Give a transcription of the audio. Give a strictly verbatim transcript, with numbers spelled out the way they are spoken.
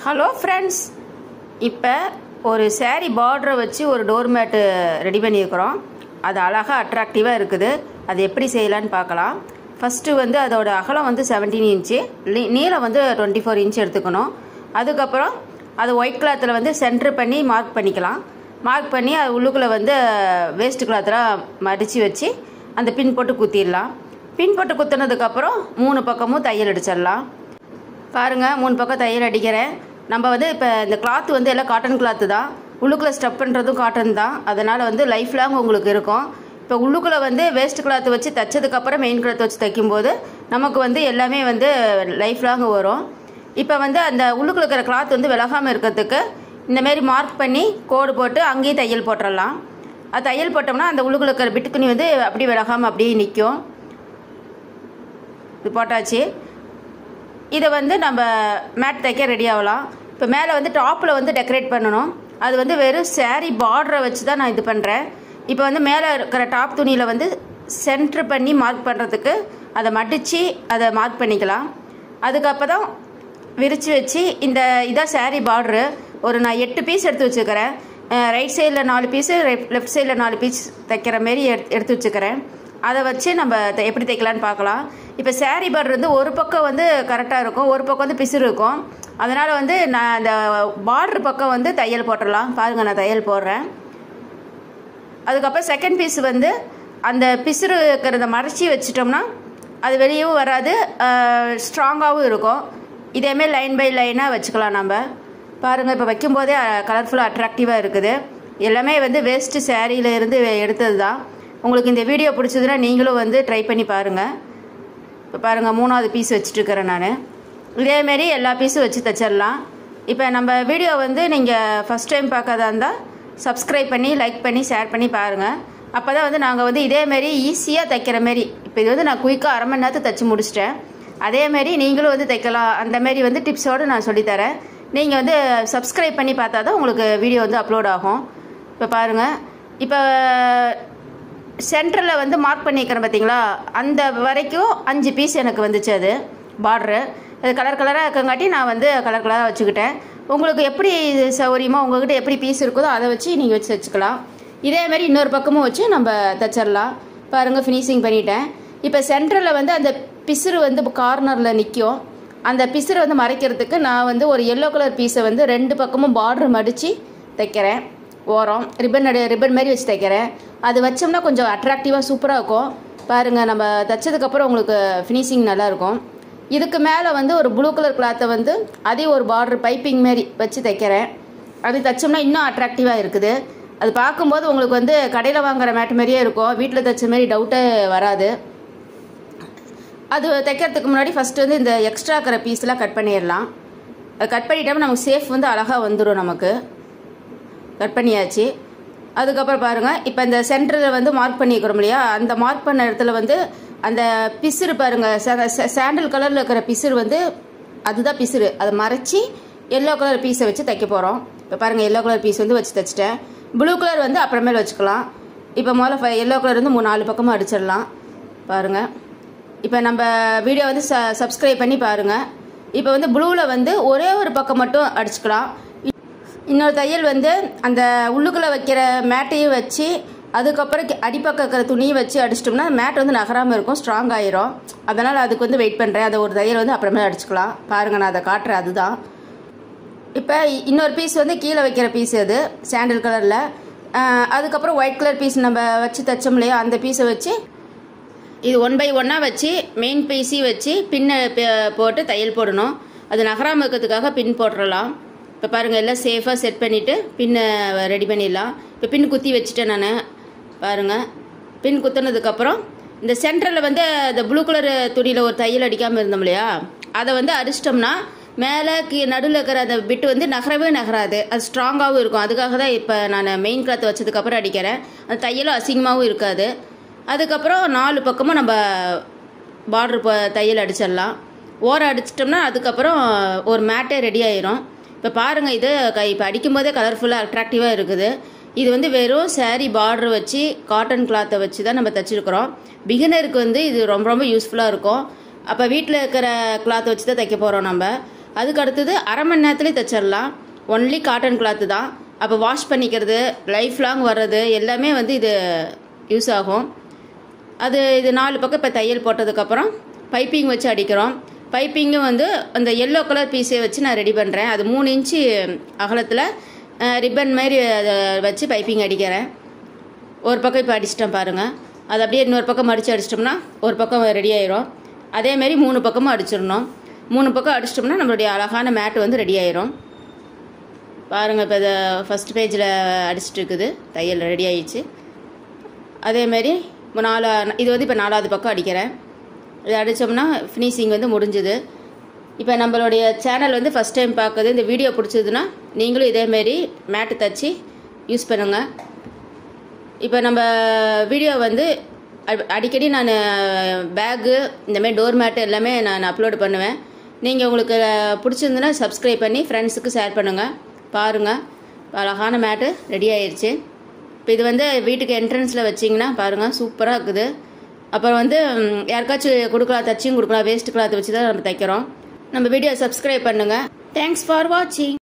Hello friends, இப்போ ஒரு saree பார்டரை வச்சு ஒரு டோர் மேட்டு ரெடி பண்ணியிருக்கிறோம். அது அழகாக அட்ராக்டிவாக இருக்குது. அது எப்படி செய்யலான்னு பார்க்கலாம். ஃபஸ்ட்டு வந்து அதோட அகலம் வந்து செவன்டீன் இன்ச்சு, நீளம் வந்து டுவெண்ட்டி ஃபோர் இன்ச் எடுத்துக்கணும். அதுக்கப்புறம் அது ஒயிட் கிளாத்தில் வந்து சென்ட்ரு பண்ணி மார்க் பண்ணிக்கலாம். மார்க் பண்ணி அது உள்ளுக்குள்ளே வந்து வேஸ்ட் கிளாத்தில் மடித்து வச்சு அந்த பின் போட்டு குத்திடலாம். பின் போட்டு குத்துனதுக்கப்புறம் மூணு பக்கமும் தையல் அடிச்சிடலாம். பாருங்கள், மூணு பக்கம் தையல் அடிக்கிறேன். நம்ம வந்து இப்போ இந்த கிளாத்து வந்து எல்லாம் காட்டன் கிளாத்து தான். உள்ளுக்குள்ளே ஸ்டப் பண்ணுறதும் காட்டன் தான். அதனால் வந்து லைஃப் லாங் உங்களுக்கு இருக்கும். இப்போ உள்ளுக்குள்ளே வந்து வேஸ்ட் கிளாத்து வச்சு தைச்சதுக்கப்புறம் மெயின் கிளாத் வச்சு தைக்கும்போது நமக்கு வந்து எல்லாமே வந்து லைஃப் லாங் வரும். இப்போ வந்து அந்த உள்ளுக்குள்ள இருக்கிற கிளாத் வந்து விலகாமல் இருக்கிறதுக்கு இந்தமாரி மார்க் பண்ணி கோடு போட்டு அங்கேயும் தையல் போட்டுடலாம். அது தையல் போட்டோம்னா அந்த உள்ளுக்குள்ள இருக்கிற பிட்டுக்குனி வந்து அப்படியே விலகாமல் அப்படியே நிற்கும். இது போட்டாச்சு. இதை வந்து நம்ம மேட் தைக்க ரெடி ஆகலாம். இப்போ மேலே வந்து டாப்பில் வந்து டெக்கரேட் பண்ணணும். அது வந்து வெறும் saree பார்டரை வச்சு தான் நான் இது பண்ணுறேன். இப்போ வந்து மேலே இருக்கிற டாப் துணியில் வந்து சென்ட்ரு பண்ணி மார்க் பண்ணுறதுக்கு அதை மடித்து அதை மார்க் பண்ணிக்கலாம். அதுக்கப்புறம் விரித்து வச்சு இந்த இதான் saree பார்டரு. ஒரு நான் எட்டு பீஸ் எடுத்து வச்சுக்கிறேன். ரைட் சைடில் நாலு பீஸு, லெஃப்ட் சைடில் நாலு பீஸ் தைக்கிற மாரி எடுத்து வச்சுக்கிறேன். அதை வச்சு நம்ம எப்படி தைக்கலான்னு பார்க்கலாம். இப்போ saree பார்டர் வந்து ஒரு பக்கம் வந்து கரெக்டாக இருக்கும், ஒரு பக்கம் வந்து பிசுறு இருக்கும். அதனால் வந்து நான் அந்த பார்டர் பக்கம் வந்து தையல் போட்டுடலாம். பாருங்கள், நான் தையல் போடுறேன். அதுக்கப்புறம் செகண்ட் பீஸ் வந்து அந்த பிசுறு இருக்கிறத மறைச்சி வச்சிட்டோம்னா அது வெளியவும் வராது, ஸ்ட்ராங்காகவும் இருக்கும். இதேமாரி லைன் பை லைனாக வச்சுக்கலாம் நம்ம. பாருங்கள், இப்போ வைக்கும்போதே கலர்ஃபுல்லாக அட்ராக்டிவாக இருக்குது. எல்லாமே வந்து வேஸ்ட்டு சேரீயில் இருந்து எடுத்தது தான். உங்களுக்கு இந்த வீடியோ பிடிச்சதுன்னா நீங்களும் வந்து ட்ரை பண்ணி பாருங்கள். இப்போ பாருங்கள், மூணாவது பீஸ் வச்சுட்டுருக்கிறேன் நான். இதேமாரி எல்லா பீஸும் வச்சு தைச்சிடலாம். இப்போ நம்ம வீடியோ வந்து நீங்கள் ஃபஸ்ட் டைம் பார்க்காதா இருந்தால் சப்ஸ்கிரைப் பண்ணி லைக் பண்ணி ஷேர் பண்ணி பாருங்கள். அப்போ தான் வந்து நாங்கள் வந்து இதேமாரி ஈஸியாக தைக்கிற மாரி, இப்போ இது வந்து நான் குயிக்காக அரை மணி நேரத்தை தைச்சி முடிச்சிட்டேன். அதேமாரி நீங்களும் வந்து தைக்கலாம். அந்தமாரி வந்து டிப்ஸோடு நான் சொல்லித்தரேன். நீங்கள் வந்து சப்ஸ்கிரைப் பண்ணி பார்த்தா தான் உங்களுக்கு வீடியோ வந்து அப்லோட் ஆகும். இப்போ பாருங்கள், இப்போ சென்டரில் வந்து மார்க் பண்ணிக்கிறேன் பார்த்தீங்களா, அந்த வரைக்கும் அஞ்சு பீஸ் எனக்கு வந்துச்சு. அது பார்டரு அது கலர் கலராக இருக்கங்காட்டி நான் வந்து கலர் கலராக வச்சுக்கிட்டேன். உங்களுக்கு எப்படி சௌகரியமோ உங்கள்கிட்ட எப்படி பீஸ் இருக்குதோ அதை வச்சு நீங்கள் வச்சு வச்சுக்கலாம். இதேமாரி இன்னொரு பக்கமும் வச்சு நம்ம தைச்சிடலாம். பாருங்கள், ஃபினிஷிங் பண்ணிட்டேன். இப்போ சென்டரில் வந்து அந்த பிசுறு வந்து கார்னரில் நிற்கும். அந்த பிசுரை வந்து மறைக்கிறதுக்கு நான் வந்து ஒரு எல்லோ கலர் பீஸை வந்து ரெண்டு பக்கமும் பார்டர் மடித்து தைக்கிறேன். ஓரம் ரிப்பன் ரிப்பன் மாதிரி வச்சு தைக்கிறேன். அது வச்சோம்னா கொஞ்சம் அட்ராக்டிவாக சூப்பராக இருக்கும். பாருங்கள், நம்ம தைச்சதுக்கப்புறம் உங்களுக்கு ஃபினிஷிங் நல்லாயிருக்கும். இதுக்கு மேலே வந்து ஒரு ப்ளூ கலர் கிளாத்தை வந்து அதே ஒரு பார்டர் பைப்பிங் மாரி வச்சு தைக்கிறேன். அது தைச்சோம்னா இன்னும் அட்ராக்டிவாக இருக்குது. அது பார்க்கும்போது உங்களுக்கு வந்து கடையில் வாங்குகிற மேட்டு மாதிரியே இருக்கும். வீட்டில் தைச்ச மாரி டவுட்டே வராது. அது தைக்கிறதுக்கு முன்னாடி ஃபஸ்ட்டு வந்து இந்த எக்ஸ்ட்ரா இருக்கிற பீஸ்லாம் கட் பண்ணிடலாம். அது கட் பண்ணிட்டோம்னா நமக்கு சேஃப் வந்து அழகாக வந்துடும். நமக்கு கட் பண்ணியாச்சு. அதுக்கப்புறம் பாருங்கள், இப்போ இந்த சென்டரில் வந்து மார்க் பண்ணிக்கிறோம் இல்லையா, அந்த மார்க் பண்ண இடத்துல வந்து அந்த பிசுறு பாருங்கள், சாண்டில் கலரில் இருக்கிற பிசுறு வந்து அதுதான் பிசுறு. அதை மறைச்சி எல்லோ கலர் பீஸை வச்சு தைக்க போகிறோம். இப்போ பாருங்கள், எல்லோ கலர் பீஸ் வந்து வச்சு தைச்சிட்டேன். ப்ளூ கலர் வந்து அப்புறமேல வச்சுக்கலாம். இப்போ முதல்ல எல்லோ கலர் வந்து மூணு நாலு பக்கமாக அடிச்சிடலாம். பாருங்கள், இப்போ நம்ம வீடியோ வந்து ச சப்ஸ்கிரைப் பண்ணி பாருங்கள். இப்போ வந்து ப்ளூவில் வந்து ஒரே ஒரு பக்கம் மட்டும் அடிச்சுக்கலாம். இன்னொரு தையல் வந்து அந்த உள்ளுக்குள்ளே வைக்கிற மேட்டையும் வச்சு அதுக்கப்புறம் அடிப்பக்கம் இருக்கிற துணியும் வச்சு அடிச்சிட்டோம்னா மேட் வந்து நகராமல் இருக்கும், ஸ்ட்ராங் ஆயிரும். அதனால் அதுக்கு வந்து வெயிட் பண்ணுறேன். அதை ஒரு தையல் வந்து அப்புறமே அடிச்சுக்கலாம். பாருங்கள், நான் அதை காட்டுறேன். அதுதான் இப்போ இன்னொரு பீஸ் வந்து கீழே வைக்கிற பீஸ், அது சாண்டில் கலரில். அதுக்கப்புறம் ஒயிட் கலர் பீஸ் நம்ம வச்சு தைச்சோம் இல்லையா, அந்த பீஸை வச்சு இது ஒன் பை ஒன்னாக வச்சு மெயின் பீஸையும் வச்சு பின்னை போட்டு தையல் போடணும். அது நகராமல் இருக்கிறதுக்காக பின் போட்டுடலாம். இப்போ பாருங்கள், எல்லாம் சேஃபாக செட் பண்ணிவிட்டு பின்னை ரெடி பண்ணிடலாம். இப்போ பின் குத்தி வச்சுட்டேன் நான். பாருங்கள், பின் குத்தினதுக்கப்புறம் இந்த சென்டரில் வந்து இந்த ப்ளூ கலர் துணியில் ஒரு தையல் அடிக்காமல் இருந்தோம் இல்லையா, அதை வந்து அடிச்சிட்டோம்னா மேலே கீ நடுவில் இருக்கிற அந்த பிட்டு வந்து நகரவே நகராது, அது ஸ்ட்ராங்காகவும் இருக்கும். அதுக்காக தான் இப்போ நான் மெயின் கிளாத் வச்சதுக்கப்புறம் அடிக்கிறேன். அந்த தையலும் அசிங்கமாகவும் இருக்காது. அதுக்கப்புறம் நாலு பக்கமும் நம்ம பார்டர் தையல் அடிச்சிடலாம். ஓரம் அடிச்சிட்டோம்னா அதுக்கப்புறம் ஒரு மேட்டே ரெடி ஆயிரும். இப்போ பாருங்கள், இது இப்போ அடிக்கும்போதே கலர்ஃபுல்லாக அட்ராக்டிவாக இருக்குது. இது வந்து வெறும் saree பார்டர் வச்சு காட்டன் கிளாத்தை வச்சு தான் நம்ம தைச்சிருக்கிறோம். பிகினருக்கு வந்து இது ரொம்ப ரொம்ப யூஸ்ஃபுல்லாக இருக்கும். அப்போ வீட்டில் இருக்கிற கிளாத்தை வச்சு தான் தைக்க போகிறோம் நம்ம. அதுக்கு அடுத்தது அரை மணி நேரத்துலேயே தைச்சிடலாம். ஒன்லி காட்டன் கிளாத்து தான். அப்போ வாஷ் பண்ணிக்கிறது, லைஃப் லாங் வர்றது எல்லாமே வந்து இது யூஸ் ஆகும். அது இது நாலு பக்கம் இப்போ தையல் போட்டதுக்கப்புறம் பைப்பிங் வச்சு அடிக்கிறோம். பைப்பிங்கும் வந்து அந்த எல்லோ கலர் பீஸை வச்சு நான் ரெடி பண்ணுறேன். அது மூணு இன்ச்சு அகலத்தில் ரிப்பன் மாதிரி அதை வச்சு பைப்பிங் அடிக்கிறேன். ஒரு பக்கம் இப்போ அடிச்சிட்டேன் பாருங்கள். அது அப்படியே இன்னொரு பக்கம் அடித்து அடிச்சிட்டோம்னா ஒரு பக்கம் ரெடி ஆயிரும். அதேமாரி மூணு பக்கமும் அடிச்சிடணும். மூணு பக்கம் அடிச்சிட்டோம்னா நம்மளுடைய அழகான மேட்டு வந்து ரெடி ஆயிரும். பாருங்கள், இப்போ இதை ஃபஸ்ட் பேஜில் அடிச்சிட்டு இருக்குது, தையல் ரெடி ஆயிடுச்சு. அதேமாரி நாலா இது வந்து இப்போ நாலாவது பக்கம் அடிக்கிறேன். இது அடித்தோம்னா ஃபினிஷிங் வந்து முடிஞ்சுது. இப்போ நம்மளுடைய சேனல் வந்து ஃபஸ்ட் டைம் பார்க்குது, இந்த வீடியோ பிடிச்சதுன்னா நீங்களும் இதேமாரி மேட்டு தைச்சி யூஸ் பண்ணுங்கள். இப்போ நம்ம வீடியோ வந்து அடிக்கடி நான் பேக்கு இந்தமாரி டோர் மேட்டு எல்லாமே நான் அப்லோடு பண்ணுவேன். நீங்கள் உங்களுக்கு பிடிச்சிருந்துன்னா சப்ஸ்கிரைப் பண்ணி ஃப்ரெண்ட்ஸுக்கு ஷேர் பண்ணுங்கள். பாருங்கள், அழகான மேட்டு ரெடி ஆயிடுச்சு. இப்போ இது வந்து வீட்டுக்கு என்ட்ரன்ஸில் வச்சிங்கன்னா பாருங்கள் சூப்பராக இருக்குது. அப்புறம் வந்து யாருக்காச்சும் கொடுக்கலாம், தச்சியும் கொடுக்கலாம். வேஸ்ட் கிளாத் வச்சு தான் நம்ம தைக்கிறோம். நம்ம வீடியோ சப்ஸ்கிரைப் பண்ணுங்கள். தேங்க்ஸ் ஃபார் வாட்சிங்.